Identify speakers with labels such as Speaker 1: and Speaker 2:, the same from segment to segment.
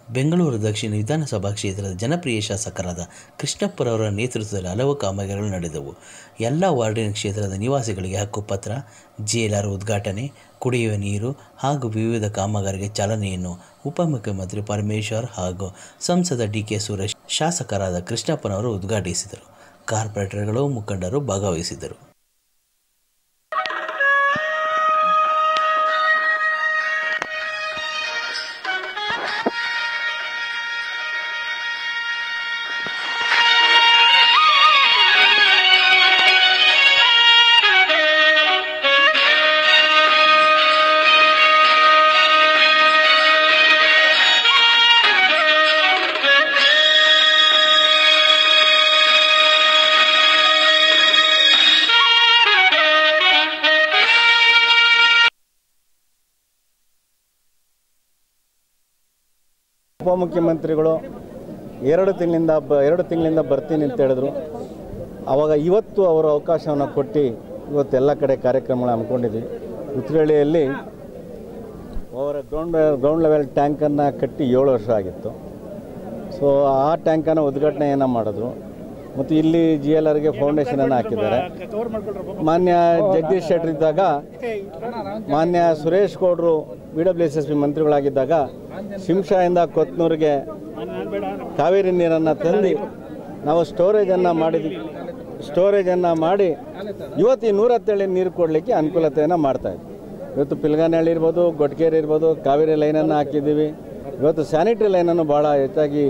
Speaker 1: ಬೆಂಗಳೂರು ದಕ್ಷಿಣ ವಿಧಾನಸಭಾ ಕ್ಷೇತ್ರದ ಜನಪ್ರಿಯ ಶಾಸಕರಾದ ಕೃಷ್ಣಪ್ಪರವರ ನೇತೃತ್ವದಲ್ಲಿ ಹಲವು ಕಾಮಗಾರಿಗಳು ನಡೆದವು. ಎಲ್ಲ ವಾರ್ಡಿನ ಕ್ಷೇತ್ರದ ನಿವಾಸಿಗಳಿಗೆ ಹಕ್ಕುಪತ್ರ, ಜೇಲರ್ ಉದ್ಘಾಟನೆ, ಕುಡಿಯುವ ನೀರು ಹಾಗೂ ವಿವಿಧ ಕಾಮಗಾರಿಗೆ ಚಾಲನೆಯನ್ನು ಉಪಮುಖ್ಯಮಂತ್ರಿ ಪರಮೇಶ್ವರ್ ಹಾಗೂ ಸಂಸದ ಡಿ.ಕೆ. ಸುರೇಶ್, ಶಾಸಕರಾದ ಕೃಷ್ಣಪ್ಪನವರು ಉದ್ಘಾಟಿಸಿದರು. ಕಾರ್ಪೊರೇಟರ್ಗಳು, ಮುಖಂಡರು ಭಾಗವಹಿಸಿದ್ದರು.
Speaker 2: ಉಪಮುಖ್ಯಮಂತ್ರಿಗಳು 2 ತಿಂಗಳಿಂದ ಬರ್ತೀನಿ ಅಂತ ಹೇಳಿದ್ರು. ಆವಾಗ ಇವತ್ತು ಅವರು ಅವಕಾಶವನ್ನು ಕೊಟ್ಟು ಇವತ್ತು ಎಲ್ಲ ಕಡೆ ಕಾರ್ಯಕ್ರಮಗಳು ಹಮ್ಮಿಕೊಂಡಿದ್ವಿ. ಉತ್ತರಹಳ್ಳಿಯಲ್ಲಿ ಅವರ ಗ್ರೌಂಡ್ ಲೆವೆಲ್ ಟ್ಯಾಂಕನ್ನು ಕಟ್ಟಿ 7 ವರ್ಷ ಆಗಿತ್ತು. ಸೊ ಆ ಟ್ಯಾಂಕನ್ನು ಉದ್ಘಾಟನೆಯನ್ನು ಮಾಡಿದ್ರು ಮತ್ತು ಇಲ್ಲಿ GLRಗೆ ಫೌಂಡೇಶನನ್ನು ಹಾಕಿದ್ದಾರೆ. ಮಾನ್ಯ ಜಗದೀಶ್ ಶೆಟ್ಟರ್ ಇದ್ದಾಗ, ಮಾನ್ಯ ಸುರೇಶ್ ಗೌಡರು BWSSB ಮಂತ್ರಿಗಳಾಗಿದ್ದಾಗ ಶಿಂಷಾಯಿಂದ ಕೊತ್ನೂರಿಗೆ ಕಾವೇರಿ ನೀರನ್ನು ತಂದು ನಾವು ಸ್ಟೋರೇಜನ್ನು ಮಾಡಿ ಇವತ್ತು ಈ 110 ನೀರು ಕೊಡಲಿಕ್ಕೆ ಅನುಕೂಲತೆಯನ್ನು ಮಾಡ್ತಾಯಿದ್ವಿ. ಇವತ್ತು ಪಿಲ್ಗಾನಹಳ್ಳಿ ಇರ್ಬೋದು, ಗೊಟ್ಕೇರಿ ಇರ್ಬೋದು, ಕಾವೇರಿ ಲೈನನ್ನು ಹಾಕಿದ್ದೀವಿ. ಇವತ್ತು ಸ್ಯಾನಿಟರಿ ಲೈನನ್ನು ಭಾಳ ಹೆಚ್ಚಾಗಿ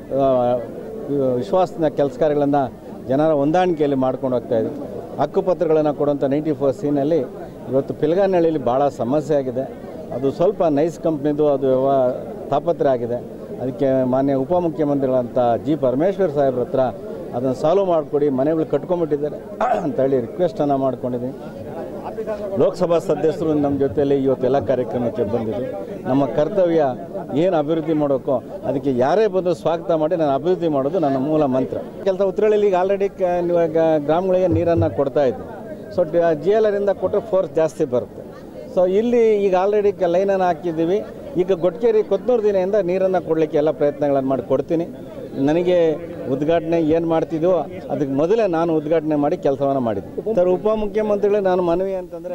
Speaker 2: ವಿಶ್ವಾಸದ ಕೆಲಸ ಕಾರ್ಯಗಳನ್ನು ಜನರ ಹೊಂದಾಣಿಕೆಯಲ್ಲಿ ಮಾಡ್ಕೊಂಡು ಹೋಗ್ತಾಯಿದ್ವಿ. ಹಕ್ಕುಪತ್ರಗಳನ್ನು ಕೊಡುವಂಥ 94C ಇವತ್ತು ಪಿಲ್ಗಾನಹಳ್ಳಿಯಲ್ಲಿ ಭಾಳ ಸಮಸ್ಯೆ ಆಗಿದೆ. ಅದು ಸ್ವಲ್ಪ ನೈಸ್ ಕಂಪ್ನಿದು ಅದು ತಾಪತ್ರೆ ಆಗಿದೆ. ಅದಕ್ಕೆ ಮಾನ್ಯ ಉಪಮುಖ್ಯಮಂತ್ರಿಗಳಂತ G. ಪರಮೇಶ್ವರ್ ಸಾಹೇಬ್ರ ಹತ್ರ ಅದನ್ನು ಸಾಲ್ವ್ ಮಾಡಿಕೊಡಿ, ಮನೆಗಳು ಕಟ್ಕೊಂಡ್ಬಿಟ್ಟಿದ್ದಾರೆ ಅಂತೇಳಿ ರಿಕ್ವೆಸ್ಟನ್ನು ಮಾಡ್ಕೊಂಡಿದ್ದೀನಿ. ಲೋಕಸಭಾ ಸದಸ್ಯರು ನಮ್ಮ ಜೊತೆಯಲ್ಲಿ ಇವತ್ತೆಲ್ಲ ಕಾರ್ಯಕ್ರಮಕ್ಕೆ ಬಂದಿದ್ದು. ನಮ್ಮ ಕರ್ತವ್ಯ ಏನು ಅಭಿವೃದ್ಧಿ ಮಾಡೋಕ್ಕೋ ಅದಕ್ಕೆ ಯಾರೇ ಬಂದು ಸ್ವಾಗತ ಮಾಡಿ ನಾನು ಅಭಿವೃದ್ಧಿ ಮಾಡೋದು ನನ್ನ ಮೂಲ ಮಂತ್ರ. ಕೆಲಸ ಉತ್ತರಹಳ್ಳಿಲಿ ಈಗ ಆಲ್ರೆಡಿ ಗ್ರಾಮಗಳಿಗೆ ನೀರನ್ನು ಕೊಡ್ತಾ ಇದ್ದೆ. ಸೊ GLRಯಿಂದ ಕೊಟ್ಟರೆ ಫೋರ್ಸ್ ಜಾಸ್ತಿ ಬರುತ್ತೆ. ಸೊ ಇಲ್ಲಿ ಈಗ ಆಲ್ರೆಡಿ ಲೈನನ್ನು ಹಾಕಿದ್ದೀವಿ. ಈಗ ಗೊಟ್ಕೇರಿ ಕೊತ್ನೂರು ದಿನದಿಂದ ನೀರನ್ನು ಕೊಡಲಿಕ್ಕೆ ಎಲ್ಲ ಪ್ರಯತ್ನಗಳನ್ನು ಮಾಡಿ ಕೊಡ್ತೀನಿ. ನನಗೆ ಉದ್ಘಾಟನೆ ಏನು ಮಾಡ್ತಿದ್ದೋ ಅದಕ್ಕೆ ಮೊದಲೇ ನಾನು ಉದ್ಘಾಟನೆ ಮಾಡಿ ಕೆಲಸವನ್ನು ಮಾಡಿದ್ದೆ. ಸರ್, ಉಪಮುಖ್ಯಮಂತ್ರಿಗಳೇ ನಾನು ಮನವಿ ಅಂತಂದರೆ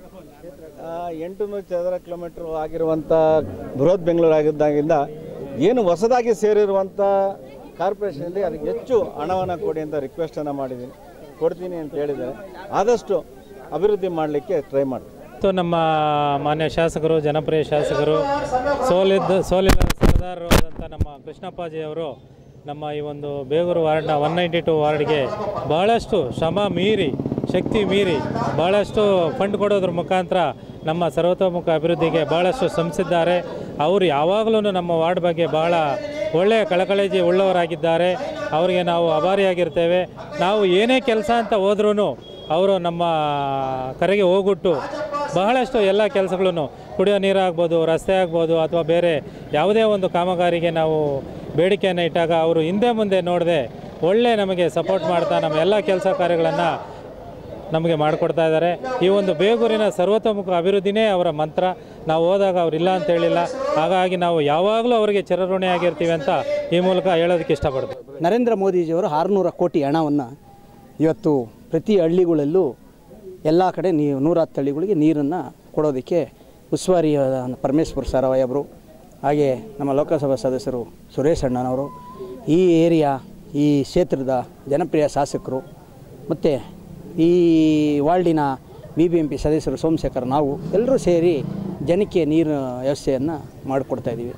Speaker 2: 800 ಚದರ ಕಿಲೋಮೀಟ್ರ್ ಆಗಿರುವಂಥ ಬೃಹತ್ ಬೆಂಗಳೂರು ಆಗಿದ್ದಾಗಿಂದ ಏನು ಹೊಸದಾಗಿ ಸೇರಿರುವಂಥ ಕಾರ್ಪೊರೇಷನಲ್ಲಿ ಅದಕ್ಕೆ ಹೆಚ್ಚು ಹಣವನ್ನು ಕೊಡಿ ಅಂತ ರಿಕ್ವೆಸ್ಟನ್ನು ಮಾಡಿದ್ದೀನಿ. ಕೊಡ್ತೀನಿ ಅಂತ ಹೇಳಿದ್ದಾರೆ. ಆದಷ್ಟು ಅಭಿವೃದ್ಧಿ ಮಾಡಲಿಕ್ಕೆ ಟ್ರೈ ಮಾಡ್ತೀನಿ.
Speaker 3: ನಮ್ಮ ಮಾನ್ಯ ಶಾಸಕರು, ಜನಪ್ರಿಯ ಶಾಸಕರು, ಸೋಲಿನ ಸರ್ದಾರರು ಆದಂಥ ನಮ್ಮ ಕೃಷ್ಣಪ್ಪಾಜಿಯವರು ನಮ್ಮ ಈ ಒಂದು ಬೇಗೂರು ವಾರ್ಡ್ನ 192 ವಾರ್ಡ್ಗೆ ಬಹಳಷ್ಟು ಶ್ರಮ ಮೀರಿ, ಶಕ್ತಿ ಮೀರಿ ಭಾಳಷ್ಟು ಫಂಡ್ ಕೊಡೋದ್ರ ಮುಖಾಂತರ ನಮ್ಮ ಸರ್ವತೋಮುಖ ಅಭಿವೃದ್ಧಿಗೆ ಭಾಳಷ್ಟು ಶ್ರಮಿಸಿದ್ದಾರೆ. ಅವರು ಯಾವಾಗಲೂ ನಮ್ಮ ವಾರ್ಡ್ ಬಗ್ಗೆ ಭಾಳ ಒಳ್ಳೆಯ ಕಳಕಳಿ ಉಳ್ಳವರಾಗಿದ್ದಾರೆ. ಅವರಿಗೆ ನಾವು ಆಭಾರಿಯಾಗಿರ್ತೇವೆ. ನಾವು ಏನೇ ಕೆಲಸ ಅಂತ ಹೋದ್ರೂ ಅವರು ನಮ್ಮ ಕರೆಗೆ ಹೋಗ್ಬಿಟ್ಟು ಬಹಳಷ್ಟು ಎಲ್ಲ ಕೆಲಸಗಳನ್ನು, ಕುಡಿಯೋ ನೀರಾಗ್ಬೋದು, ರಸ್ತೆ ಆಗ್ಬೋದು, ಅಥವಾ ಬೇರೆ ಯಾವುದೇ ಒಂದು ಕಾಮಗಾರಿಗೆ ನಾವು ಬೇಡಿಕೆಯನ್ನು ಇಟ್ಟಾಗ ಅವರು ಹಿಂದೆ ಮುಂದೆ ನೋಡದೆ ಒಳ್ಳೆ ನಮಗೆ ಸಪೋರ್ಟ್ ಮಾಡ್ತಾ ನಮ್ಮ ಎಲ್ಲ ಕೆಲಸ ಕಾರ್ಯಗಳನ್ನು ನಮಗೆ ಮಾಡಿಕೊಡ್ತಾ ಇದ್ದಾರೆ. ಈ ಒಂದು ಬೇಗೂರಿನ ಸರ್ವತೋಮುಖ ಅಭಿವೃದ್ಧಿನೇ ಅವರ ಮಂತ್ರ. ನಾವು ಹೋದಾಗ ಅವರಿಲ್ಲ ಅಂತ ಹೇಳಿಲ್ಲ. ಹಾಗಾಗಿ ನಾವು ಯಾವಾಗಲೂ ಅವರಿಗೆ ಚಿರಋಣಿಯಾಗಿರ್ತೀವಿ ಅಂತ ಈ ಮೂಲಕ ಹೇಳೋದಕ್ಕೆ ಇಷ್ಟಪಡ್ತೀವಿ.
Speaker 4: ನರೇಂದ್ರ ಮೋದಿಜಿಯವರು 600 ಕೋಟಿ ಹಣವನ್ನು ಇವತ್ತು ಪ್ರತಿ ಹಳ್ಳಿಗಳಲ್ಲೂ ಎಲ್ಲ ಕಡೆ 110 ಹಳ್ಳಿಗಳಿಗೆ ನೀರನ್ನು ಕೊಡೋದಕ್ಕೆ ಉಸ್ತುವಾರಿ ಪರಮೇಶ್ವರ್ ಸಾರವಯ್ಯವರು, ಹಾಗೆ ನಮ್ಮ ಲೋಕಸಭಾ ಸದಸ್ಯರು ಸುರೇಶ್ ಅಣ್ಣನವರು, ಈ ಏರಿಯಾ, ಈ ಕ್ಷೇತ್ರದ ಜನಪ್ರಿಯ ಶಾಸಕರು ಮತ್ತು ಈ ವಾರ್ಡಿನ BBMP ಸದಸ್ಯರು ಸೋಮಶೇಖರ್, ನಾವು ಎಲ್ಲರೂ ಸೇರಿ ಜನಕ್ಕೆ ನೀರಿನ ವ್ಯವಸ್ಥೆಯನ್ನು ಮಾಡಿಕೊಡ್ತಾಯಿದ್ದೀವಿ.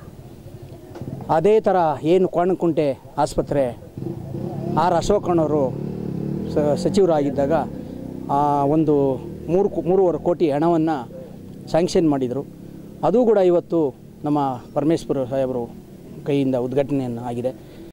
Speaker 4: ಅದೇ ಥರ ಏನು ಕೋಣನಕುಂಟೆ ಆಸ್ಪತ್ರೆ R. ಅಶೋಕಣ್ಣವರು ಸಚಿವರಾಗಿದ್ದಾಗ ಒಂದು 3.5 ಕೋಟಿ ಹಣವನ್ನು ಸ್ಯಾಂಕ್ಷನ್ ಮಾಡಿದರು. ಅದು ಕೂಡ ಇವತ್ತು ನಮ್ಮ ಪರಮೇಶ್ವರ ಸಾಹೇಬರು ಕೈಯಿಂದ ಉದ್ಘಾಟನೆಯನ್ನು ಆಗಿದೆ.